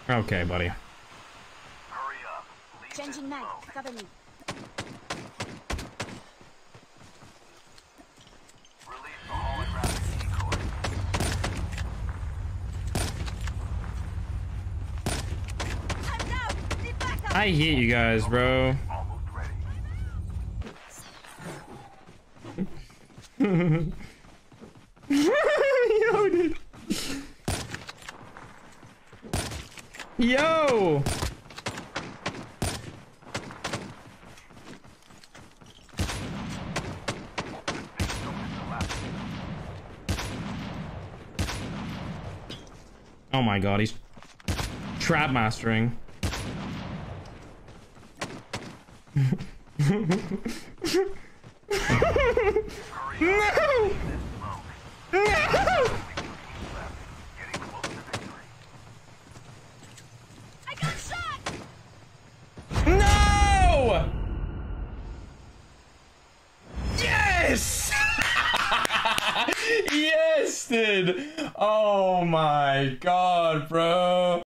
Okay, buddy. Hurry up. Changing mag. Cover me. Release the holographic decoy. I'm down. Need backup. I hate you guys, bro. Almost ready. Yo, dude. Yo. Oh my god, he's trap mastering. No! No! I got shot. No! Yes! Yes, dude! Oh my god, bro.